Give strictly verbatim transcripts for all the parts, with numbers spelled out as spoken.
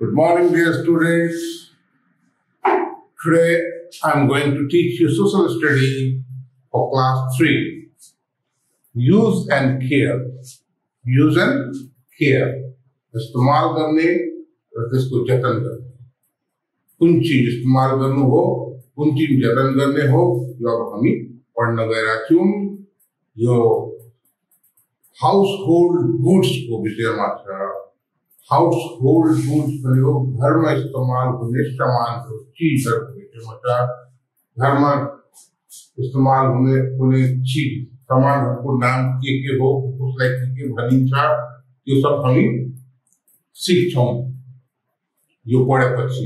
Good morning, dear students. Today I am going to teach you social study for class three. Use and care. Use and care. इस्तेमाल करने और इसको जतन करने. कुन चीज इस्तेमाल करने हो, कुन चीज जतन करने हो, जो अब हमें पढ़ना गया क्यों? जो household goods को विषय मात्रा household goods प्रयोग घर में इस्तेमाल होने सामान को चीज विषय मात्रा घर में इस्तेमाल होने होने चीज सामान को नाम के के हो उस लाइक के भनिंचा ये सब हमें सीखों यो पढ़े पक्षी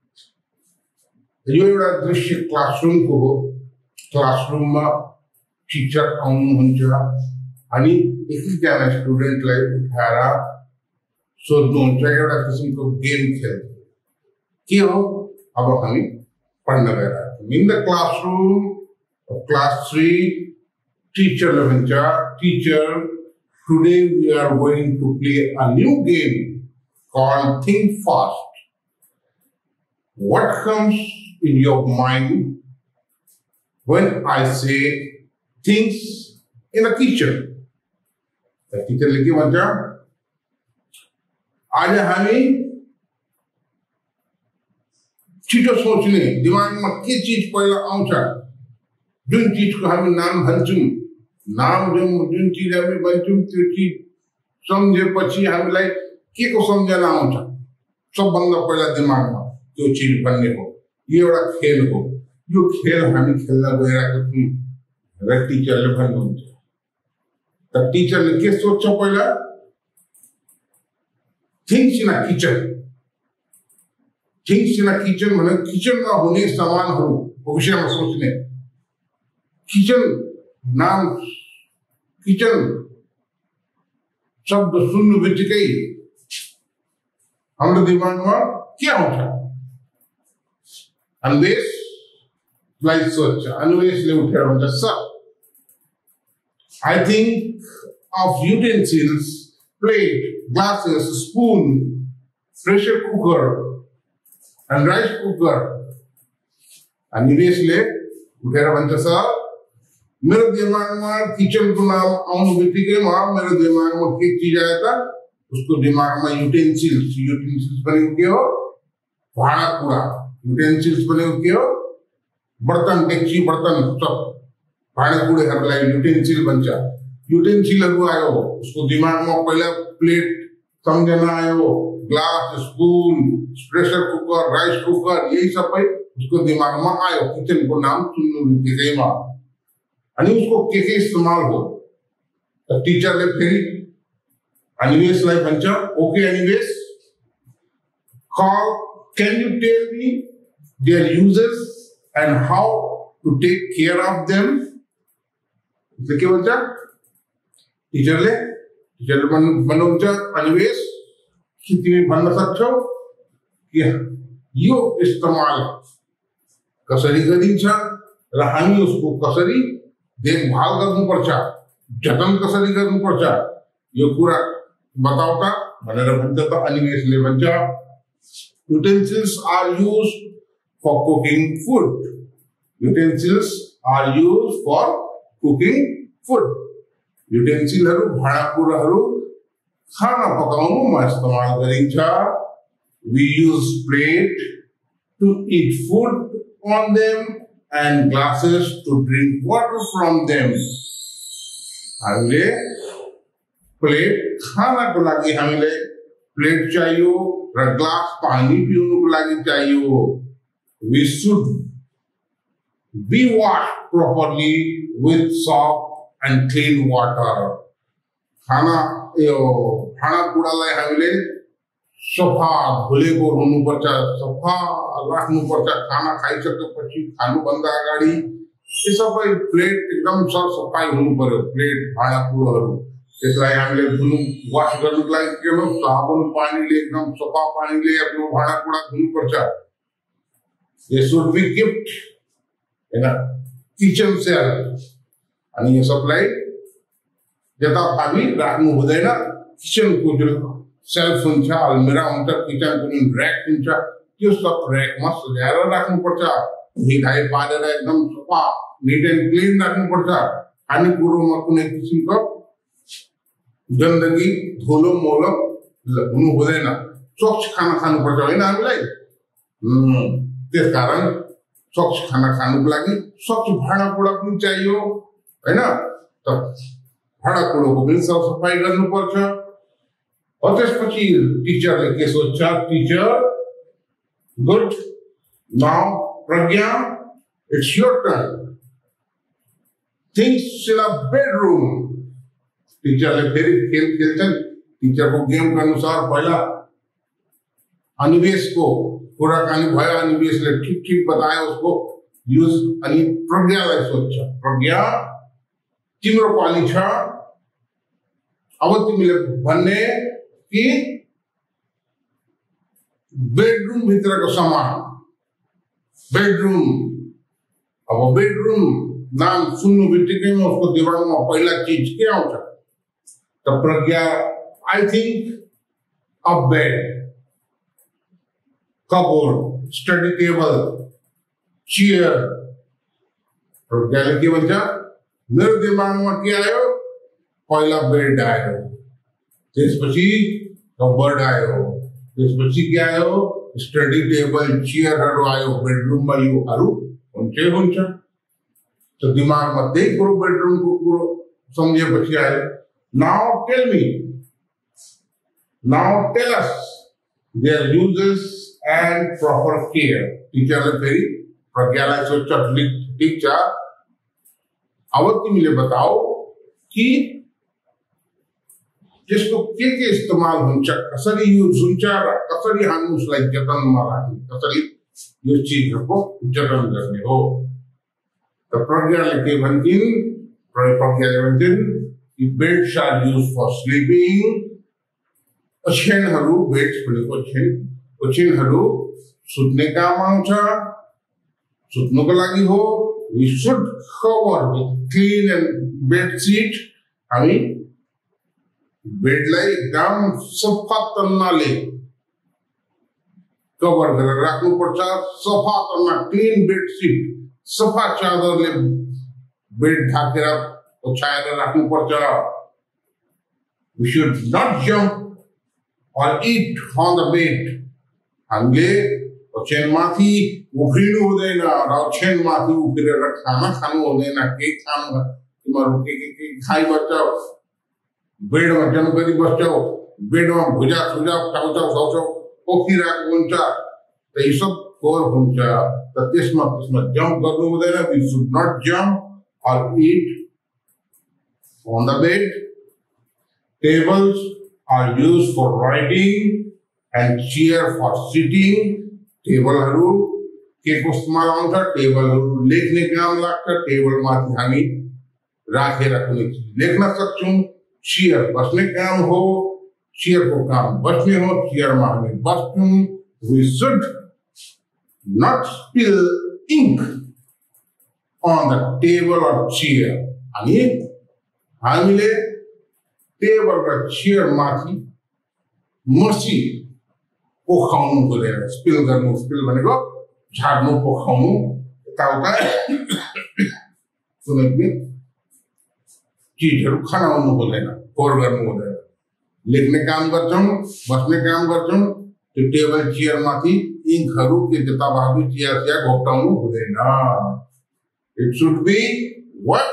यो एउटा दृश्य क्लासरूम को हो क्लासरूम में टीचर आउनु हुन्छ अनि एकजना स्टुडेन्टलाई उठाएर सोध्नुहुन्छ एउटा किसिमको गेम खेल्नु के हो अब हामी पढ्न गइरहेका छौँ in the classroom of class three teacher भन्छ teacher today we are going to play a new game called Think Fast. What comes in your mind when I say things in the kitchen? The teacher लिखी भन्छ आज हामी छिटो सोच्ने दिमागमा के चीज पहिला आउँछ जुन चीजको हामी नाम भन्छौं नाम जुन जुन चीज हामी भन्छौं त्यो चीज सम्झेपछि हामीलाई के को सम्झना आउँछ सबभन्दा पहिला दिमागमा त्यो चीज भन्ने हो यो एउटा खेल हो यो खेल हामी खेल्न गइरहेका छौं र टिचरले भन्नुहुन्छ त टिचरले के सोच्छ पहिला things in a kitchen things in a kitchen भने किचनमा हुने सामानहरुको विषयमा सोच्ने किचन नाम किचन शब्द सुन्नु बित्तिकै हाम्रो दिमागमा के आउँछ अन्वेष लाई सोच्छ अन्वेषले उठेर भन्छ sir I think of utensils, plate, glasses, spoon, pressure cooker, and rice cooker. अन्वेषले उठेर भन्छ सर मेरो दिमागमा किचन को नाम आउनु बित्तिकैमा मेरो दिमागमा के चीज आयो त उसको दिमागमा युटेन्सिल्स युटेन्सिल्स भनेको के हो भाँडा कुडा युटेन्सिल्स भनेको के हो बर्तन डेक्ची बर्तन सब भाँडा कुडाहरुलाई युटेन्सिल भन्छ युटेन्सिलहरु आयो उसको दिमागमा पहिला प्लेट सम्झना आयो glass spoon pressure cooker rice cooker यही सबै उसको दिमागमा आयो किचन को नाम सुन्नु बित्तिकैमा अनि उसको के के इस्तेमाल हो त टिचरले फेरि अन्वेषलाई भन्छ okay Anvesh call can you tell me their uses and how to take care of them इसले के भन्छ टिचरले टिचरले भन्नुहुन्छ अन्वेष के तिमी भन्न सक्छौ कि यो इस्तेमाल कसरी गरिन्छ र हामी उसको कसरी देखभाल गर्नुपर्छ जतन कसरी गर्नुपर्छ यो कुरा बताऊ त भनेर भन्छ त अन्वेषले भन्छ utensils are used for cooking food utensils are used for cooking food युटेन्सिलहरु भाँडाकुडाहरु खाना पकाउनुमा इस्तेमाल गरिन्छ we use plate to eat food on them and glasses to drink water from them हामीले प्लेट खानाको लागि हामीले प्लेट चाहियो र ग्लास पानी पिउनुको लागि चाहियो we should be washed properly with soap and clean water खाना यो भाँडाकुडालाई हामीले सफा धुलेको हुनुपर्छ सफा राख्नुपर्छ खाना खाइसकेपछि खानुभन्दा अगाडि यो सबै प्लेट एकदम सफाई हुनु पर्यो प्लेट भाँडाकुडाहरु त्यसलाई हामीले धुनु वाश गर्नुको लागि के हो साबुन पानीले एकदम सफा पानीले आफ्नो भाँडाकुडा धुनुपर्छ ये should be kept in a kitchen cell अनि यो सबलाई जता हामी राख्नु हुँदैन किचन को जुन सेल्फ हुन्छ, अलमिरा हुन्छ, किचनको निम्ति र्याक हुन्छ, त्यो सब र्याकमा सजाएर राख्नुपर्छ। मिठाई पालेर एकदम सफा निट एन्ड क्लिन राख्नुपर्छ। खानेकुरोमा कुनै किसिमको गन्दगी धुलो मोलो हुनु हुँदैन, स्वच्छ खाना खानुपर्छ होइन हामीलाई। त्यसकारण स्वच्छ खाना खानुको लागि स्वच्छ भाँडाकुँडा पनि चाहियो होइन। त भाँडाकुँडाको पनि सरसफाई गर्नुपर्छ। त्यसपछि टिचरले के सोच्छ, teacher good now Pragya it's your turn, things in a bedroom. टिचरले फेरि खेल खेल्छन्। टिचरको गेमको अनुसार पहिला अनिवेश को कुराकानी भयो, अनिवेशले ठिक ठिक बतायो उसको यूज, अनि प्रज्ञालाई सोध्छ, प्रज्ञा तिम्रो पाली छ, अब तिमीले भन्ने कि बेडरूम भित्रको सामान, बेडरूम। अब बेडरूम नाम सुन्नु बित्तिकैमा उसको दिमागमा पहिला चीज के आउँछ? त Pragya I think a bed, cupboard, study table, chair. प्रज्ञाले के भन्छ, मेरो दिमागमा के आयो? पहिला बेड आयो, त्यसपछि कबोर्ड आयो, त्यसपछि के आयो? स्टडी टेबल, चेयरहरू आयो। बेडरुममा योहरू हुन्छै हुन्छ। त दिमागमा त्यही कुरो बेडरुमको कुरो सम्झेपछि आयो। Now tell me, now tell us their uses and proper care. टिचरले फेरि प्रज्ञालाई सोध्छ, ठिक छ, अब तिमीले बताओ कि त्यसको के के इस्तेमाल हुन्छ, कसरी युज हुन्छ र कसरी हामी उसलाई जतनमा राख्ने, कसरी यो चिजहरूको जतन गर्ने हो। त प्रज्ञाले के भन्छन्, प्रज्ञाले भन्छन् कि beds are use for sleeping. ओछ्यानहरू, बेड्स भनेको ओछ्यान, ओछ्यानहरू सुत्ने काम आउँछ, सुत्नुको लागि हो। We should cover with clean and bedsheet. हामी बेडलाई एकदम सफा तन्नाले कभर गरेर राख्नुपर्छ। सफा तन्ना, क्लीन बेडसिट, सफा चादरले बेड ढाकेर ओछ्याएर राख्नुपर्छ। We should not jump or eat on the bed. हामीले ओछ्यानमाथि उफ्रिनु हुँदैन र ओछ्यानमाथि उफ्रेर खाना खानु हुँदैन। के खानु, तिमीहरू के के के खाइबस्छौ, बेडमा जम्प गरी बस्छौ, बेडमा भुजा सुजा खाउँछौ, खाउँछौ, पोखिरहेको हुन्छ, त यी सब फोहोर हुन्छ। त त्यसमा त्यसमा जम्प गर्नु हुँदैन। We should not jump or eat on the bed. Tables are used for writing and chair for sitting. टेबलहरू के को इस्तेमाल हुन्छ? टेबलहरू लेख्ने काम लाग्छ। टेबलमाथि हामी राखेर कुनै चिज लेख्न सक्छौँ। चेयर बस्ने काम हो, चेयरको काम बस्ने हो, चेयरमा हामी बस्छौँ। We should not spill ink on the table or chair. अनि हामीले टेबल र चेयर माथि मसी पोखाउनु हुँदैन। स्पिल गर्नु, स्पिल भनेको झार्नु, पोखाउनु, यताउता कुनै पनि चिजहरू खनाउनु हुँदैन, फोहोर गर्नु हुँदैन। लेख्ने काम गर्छौँ, बस्ने काम गर्छौँ, त्यो टेबल चेयर माथि इङ्कहरू के जताभावी चिया चिया घोप्टाउनु हुँदैन। It should be what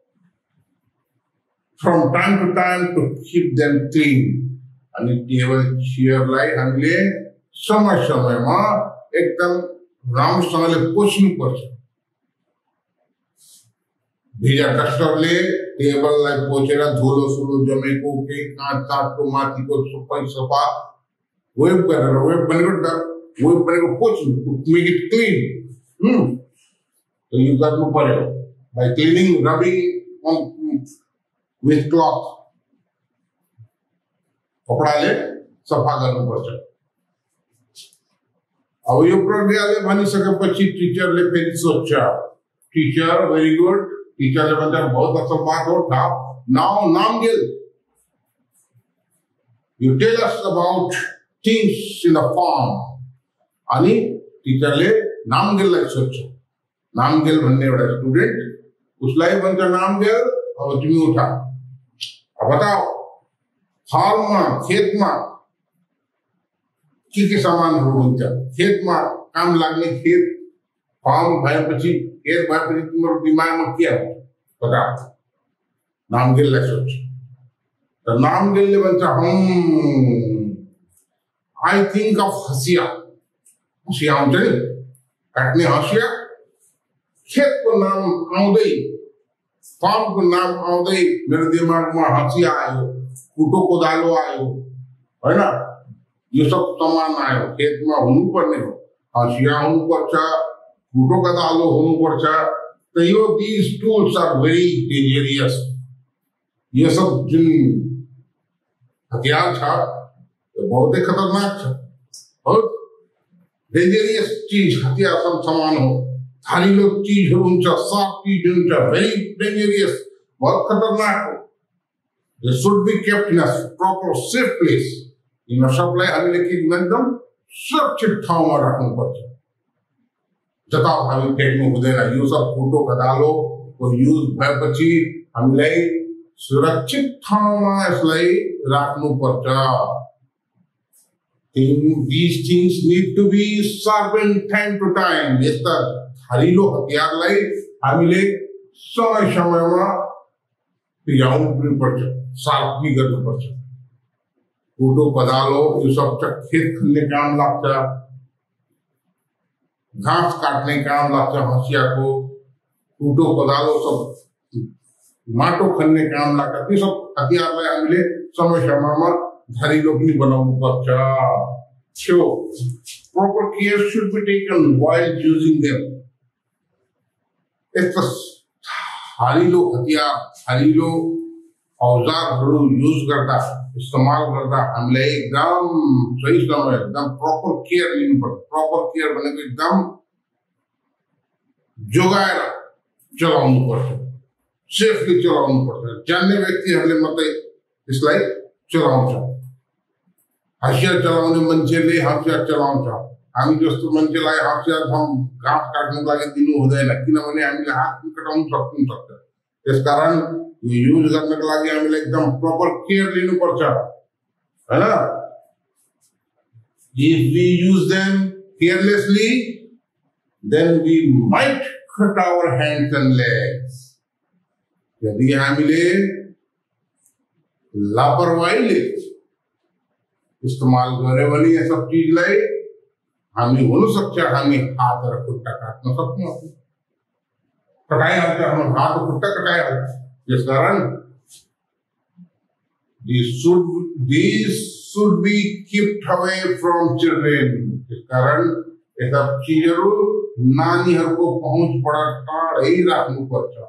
from time to time to keep them clean. अनि टेबल चेयरलाई हामीले समय समयमा एकदम राम्रोसँगले पोछ्नुपर्छ। भिजा डस्टरले टेबललाई पोछेर धुलो सुलो जमेको केही काँच काँचको माथिको सबै सफा वेब गरेर, वेब भनेको वेब भनेको पोछ्नु, मेक इट क्लिन। Hmm. तो यो गर्नु पर्यो by cleaning, rubbing on with cloth. कपडाले सफा गर्नुपर्छ। अब यो प्रक्रियाले भनिसकेपछि टिचरले फेरि सोध्छ, टिचर भेरी गुड। टिचरले भन्छ बहुत अच्छा बात हो, नाउ नाम गेल You tell us about things in the farm. आणि टीचरले नाम गेल सोच नाम गेल भन्ने एउटा स्टूडेंट उसलाई भन्छ नाम गेल अब तिमी उठा अब बताओ फार्ममा खेतमा के के सामानहरु हुन्छ खेतमा काम लाग्ने खेत फार्म भएपछि खेत भएपछि तिम्रो दिमागमा के आउँछ बताओ नाम गेललाई सोच त नाम गेलले भन्छ हम आई थिंक अफ हसिया हसिया हुन्छ नि काट्ने हसिया खेतको नाम आउँदै फार्मको नाम आउँदै मेरो दिमागमा हसिया आयो कुटो कोदालो आयो हैन यो सब सामान आयो खेतमा हुनुपर्ने हो हसिया हुनुपर्छ कुटो कोदालो हुनुपर्छ त यो these tools are very dangerous ये सब जुन हथियार छ यो बहुत खतरनाक छ बहुत डेंजरियस चीज हथियार सब सामान हो धारिलो चीजहरु हुन्छ शार्प चीज हुन्छ very dangerous बहुत खतरनाक हो they should be kept in a proper safe place यिनीहरु सबलाई हामीले के एकदम सुरक्षित ठाउँमा राख्नुपर्छ जता हामी टेक्नु हुँदैन यो सब कुटो कोदालो को युज भएपछि हामीलाई सुरक्षित ठाउँमा यसलाई राख्नुपर्छ these things need to be sharpened time to time यस्ता धारिलो हतियारलाई हामीले समय समयमा पियाउनु पर्छ शार्पनी गर्नुपर्छ कुटो कोदालो यो सब खेत खन्ने काम लाग्छ घाँस काट्ने काम लाग्छ हँसियाको कुटो कोदालो सब माटो खन्ने काम लाग्छ त्यो सब हतियारलाई हामीले समय समयमा धारिलो पनि बनाउनु पर्छ so proper care should be taken while using them यस्ता धारिलो हतियार धारिलो औजारहरु युज गर्दा इस्तेमाल गर्दा हामीलाई एकदम सही समय एकदम प्रपर केयर लिनुपर्छ प्रपर केयर भनेको एकदम जोगाएर चलाउनु पर्छ सेफली चलाउनु पर्छ जान्ने व्यक्तिहरूले मात्रै यसलाई चलाउँछ हसियार चलाउने मान्छेले हसियार चलाउँछ हामी जस्तो मान्छेलाई हसियार हम घाँस काट्नुको लागि दिनु हुँदैन किनभने हामीले हात कटाउन सक्नु सक्छ त्यसकारण यो युज गर्नको लागि हामीले एकदम प्रपर केयर लिनुपर्छ हैन if we use them carelessly then we might cut our hands and legs यदि हामीले लापरवाहीले इस्तेमाल गर्यो भने यो सब चीजलाई हामी हुन सक्छ हामी हात र खुट्टा काट्न सक्छौं कटाइहाल्छ हाम्रो हात र खुट्टा कटाइहाल्छ यस कारण these should these should be kept away from children यस कारण यस्ता चीजहरु नानीहरुको पहुँचबाट टाढै राख्नुपर्छ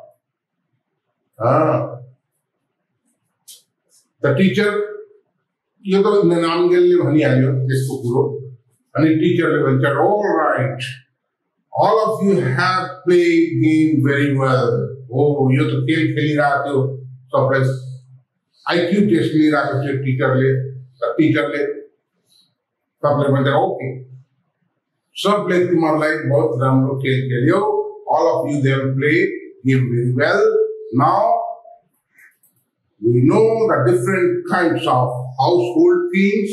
the teacher यो तो नाम गेलले भनिहाल्यो त्यसको कुरो अनि टिचरले भन्छ all right all of you have played game very well oh यो तो खेल खेलिरहेको थियो सबले आईक्यू टेस्ट लिइरहेको थियो टिचरले टिचरले सबले भन्छ ओके सबले तिमीहरुलाई बहुत राम्रो खेल खेल्यो all of you they have played game very well now we know the different kinds of household things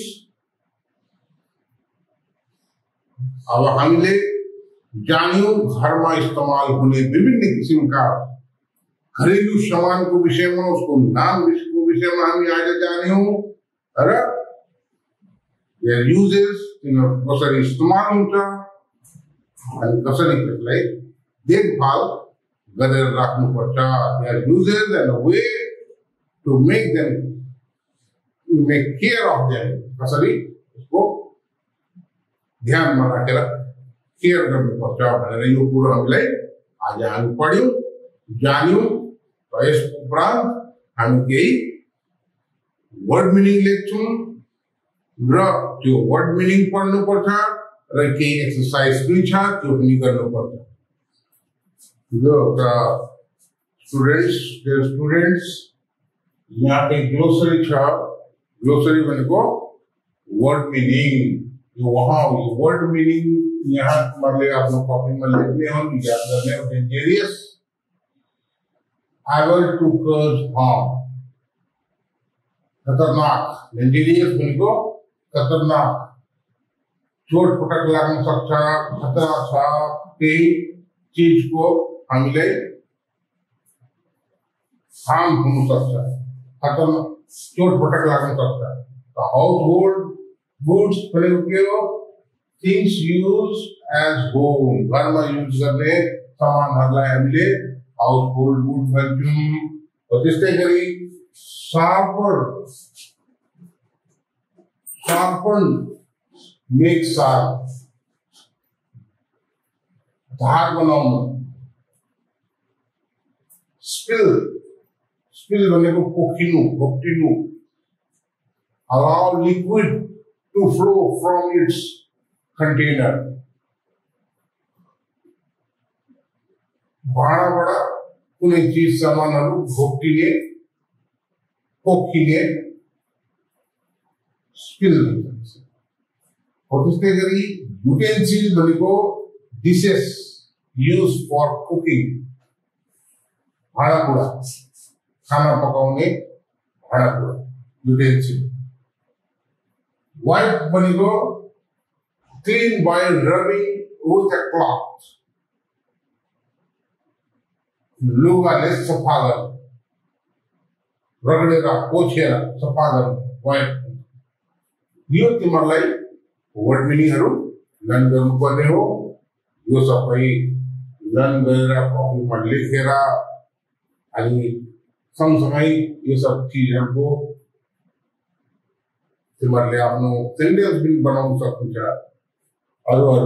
अब हामीले जान्यौं घरमा इस्तेमाल हुने विभिन्न किसिमका घरेलु सामानको विषयमा उसको नाम को विषयमा हामी आज जान्यौं र their uses तिनीहरु कसरी इस्तेमाल हुन्छ अनि कसरी त्यसलाई देखभाल गरेर राख्नुपर्छ their uses and a way to make them to make care of them कसरी उसको ध्यानमा राखेर केयर गर्नुपर्छ भनेर यो कुरो हामीलाई आज हामी पढ्यौं जान्यौं र यस उपरान्त हामी केही वर्ड मिनिङ लेख्छौं र त्यो वर्ड मिनिङ पढ्नुपर्छ र केही एक्सरसाइज पनि छ त्यो पनि गर्नुपर्छ यो त स्टुडेन्ट्स देयर स्टुडेन्ट्स यहाँ एक ग्लोसरी छ ग्लोसरी भनेको वर्ड मिनिङ, यो वहाँ वर्ड मिनिङ यहाँ तुम्हारे आफ्नो कपीमा लेख्ने हो, याद गर्ने हो। Dangerous, able to cause harm, खतरनाक। डेन्जरियस भनेको खतरनाक, चोट पटक लाग्न सक्छ, खतरा छ, केही चीजको हामीलाई हार्म हुन सक्छ, खतरनाक चोट पटक लाग्न सक्छ। हाउस होल्ड गुड्स भनेको के हो? थिंग्स यूज एज होम, घरमा युज गर्ने सामानहरूलाई हामीले हाउस होल्ड गुड भन्छौँ। त्यस्तै गरी शार्पर, शार्पन मेक शार्प, धार बनाउनु। स्पिल, स्पिल भनेको पोखिनु, घोप्टिनु। Allow liquid to flow from its container, भाँडाबाट कुनै चीज सामानहरू घोप्टिने, पोखिने स्पिल भन्छ। त्यस्तै गरी युटेन्सिल भनेको डिसेस युज फर कुकिङ, भाँडाकुँडा, खाना पकाउने भाँडाकुँडा युटेन्सिल। वाइप भनेको clean by rubbing with a cloth, लुगाले सफा गर्नु, रगडेर पोछेर सफा गर्नु वाइप। यो तिमीहरूलाई वर्ड मिनिङहरू लर्न गर्नुपर्ने हो। यो सबै लर्न गरेर कपीमा लेखेर अनि सँगसँगै यो सब चिजहरूको तिमीहरूले आफ्नो सेन्टेन्स पनि बनाउन सक्नुहुन्छ अरू अरू।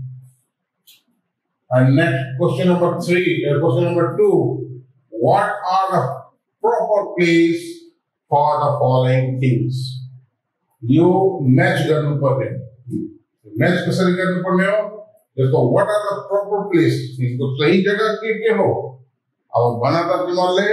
And next question number three, uh, question number two, what are the proper place for the following things? यो मैच गर्नु पर्ने, मैच कसरी गर्नु पर्ने हो? जस्तो what are the proper place, इसको सही जगह के के हो? अब बनाता तिमीहरूले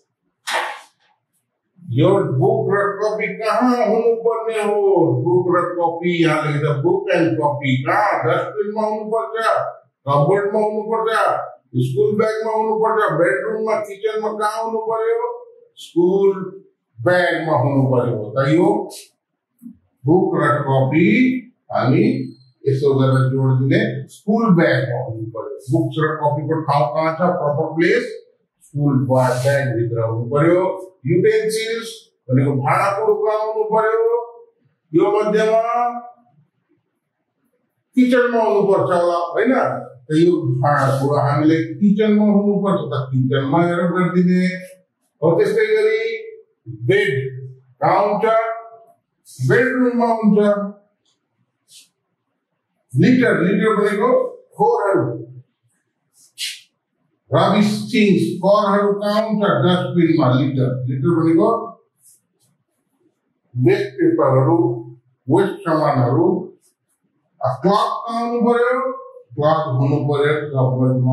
यो बुक र कपी कहाँ हुनु पर्ने हो? बुक र कपी यहाँ लेख्दा बुक एन्ड कपी कहाँ? डस्टबिनमा हुनुपर्छ, कबोर्डमा हुनुपर्छ, स्कुल ब्यागमा हुनुपर्छ, बेडरुममा, किचनमा कहाँ हुनु पर्यो? स्कुल ब्यागमा हुनु पर्यो। त यो बुक र कपी हामी यसो गरेर जोडिदिने स्कुल ब्यागमा हुनु पर्यो। बुक्स र कपीको ठाउँ कहाँ छ? प्रपर प्लेस स्कुल ब्याग भित्र हुनु पर्यो। युटेन्सिल्स भनेको भाँडाकुँडो कहाँ हुनु पर्यो? यो मध्येमा किचनमा हुनुपर्छ होला हैन? त यो भाँडाकुँडो हामीले किचनमा हुनुपर्छ, त किचनमा हेरेर गरिदिने हो। त्यस्तै गरी बेड कहाँ हुन्छ? बेडरुममा हुन्छ। लिटर, लिटर भनेको फोहोरहरू, रबिश थिंग्स, फोहोरहरू कहाँ हुन्छ? डस्टबिनमा। लिटर, लिटर भनेको वेस्ट पेपरहरू, वेस्ट सामानहरू। क्लथ कहाँ हुनु पर्यो? क्लथ हुनु पर्यो कबोर्डमा।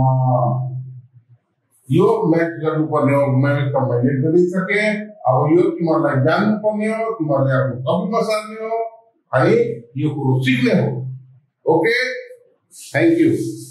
यो म्याच गर्नुपर्ने हो। मैले त मैले गरिसकेँ, अब यो तिमीहरूलाई जान्नुपर्ने हो, तिमीहरूले आफ्नो कपीमा सार्ने हो अनि यो कुरो सिक्ने हो। Okay, thank you.